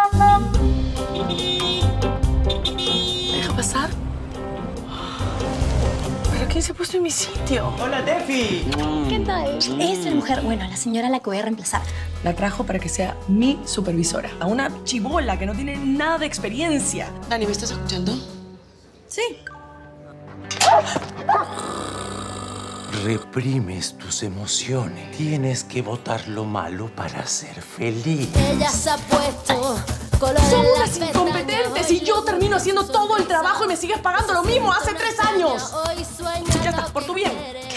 ¿Me deja pasar? ¿Pero quién se ha puesto en mi sitio? ¡Hola, Tefi! ¿Qué tal? Es la mujer, bueno, la señora a la que voy a reemplazar. La trajo para que sea mi supervisora. A una chibola que no tiene nada de experiencia. Dani, ¿me estás escuchando? Sí. Reprimes tus emociones. Tienes que botar lo malo para ser feliz. Ella se ha puesto color Son en unas las incompetentes pestañas. y yo termino haciendo todo el trabajo y me sigues pagando lo mismo hace 3 años. Hoy sueña Sí, ya está, por tu bien. lo que